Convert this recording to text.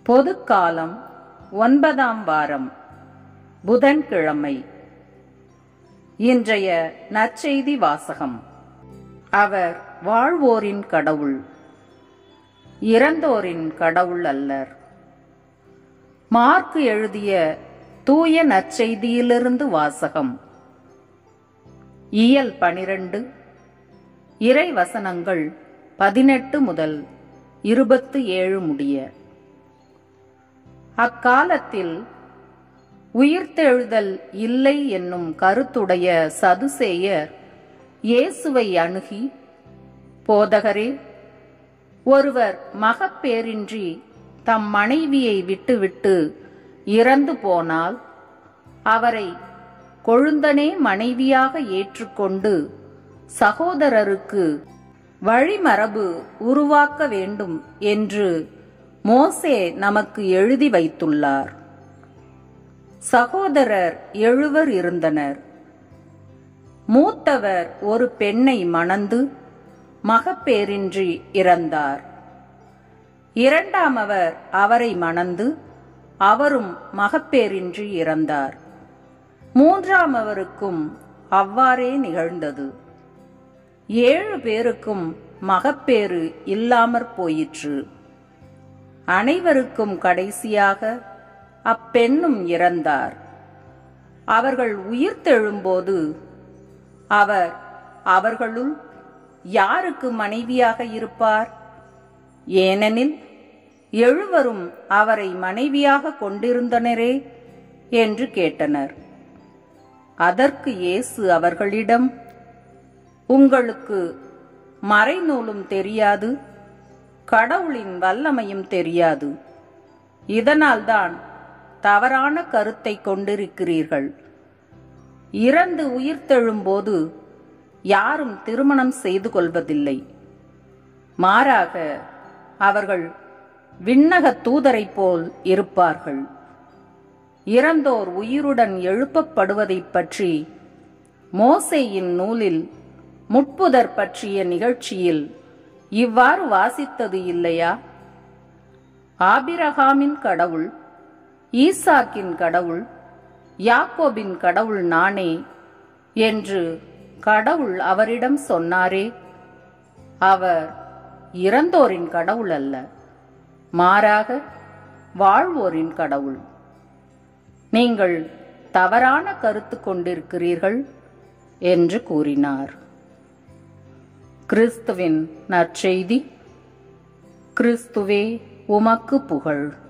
பொதுக்காலம் 9ஆம் வாரம் புதன்கிழமை. இன்றைய நற்செய்தி வாசகம். அவர் வாழ்வோரின் கடவுள், இறந்தோரின் கடவுள் அல்லர். மார்க்கு எழுதிய தூய நற்செய்தியிலிருந்து வாசகம். இயல் 12, இறை வசனங்கள் 18 முதல் 27 முடிய. அக்காலத்தில் உயிர்த்தெழுதல் இல்லை என்னும் கருத்துடைய சதுசேயர் இயேசுவை அணுகி, போதகரே, ஒருவர் மகப்பேறின்றி தம் மனைவியை விட்டுவிட்டு இறந்து போனால் அவரை கொழுந்தனே மனைவியாக ஏற்றுக்கொண்டு சகோதரருக்கு வழிமரபு உருவாக்க வேண்டும் என்று மோசே நமக்கு எழுதி வைத்துள்ளார். சகோதரர் 7 இருந்தனர். மூத்தவர் ஒரு பெண்ணை மணந்து மகப்பேறின்றி இறந்தார். இரண்டாமவர் அவரை மணந்து அவரும் மகப்பேறின்றி இறந்தார். மூன்றாமவருக்கும் அவ்வாறே நிகழ்ந்தது. 7 பேருக்கும் மகப்பேறு இல்லாமற் போயிற்று. அனைவருக்கும் கடைசியாக அப்பெண்ணும் இறந்தார். அவர்கள் உயிர்த்தெழும்போது அவர் அவர்களுள் யாருக்கு மனைவியாக இருப்பார்? ஏனெனில் 7 அவரை மனைவியாக கொண்டிருந்தனரே என்று கேட்டனர். அதற்கு இயேசு அவர்களிடம், உங்களுக்கு மறைநூலும் தெரியாது, கடவுளின் வல்லமையும் தெரியாது. இதனால்தான் தவறான கருத்தை கொண்டிருக்கிறீர்கள். இறந்து உயிர்த்தெழும்போது யாரும் திருமணம் செய்து கொள்வதில்லை. மாறாக அவர்கள் விண்ணக தூதரை போல் இருப்பார்கள். இறந்தோர் உயிருடன் எழுப்பப்படுவதைப் பற்றி மோசேயின் நூலில் முட்புதர் பற்றிய நிகழ்ச்சியில் இவ்வாறு வாசித்தது இல்லையா? ஆபிரகாமின் கடவுள், ஈசாக்கின் கடவுள், யாக்கோபின் கடவுள் நானே என்று கடவுள் அவரிடம் சொன்னாரே. அவர் இறந்தோரின் கடவுள் அல்ல, மாறாக வாழ்வோரின் கடவுள். நீங்கள் தவறான கருத்து கொண்டிருக்கிறீர்கள் என்று கூறினார். கிறிஸ்துவின் நற்செய்தி. கிறிஸ்துவே உமக்கு புகழ்.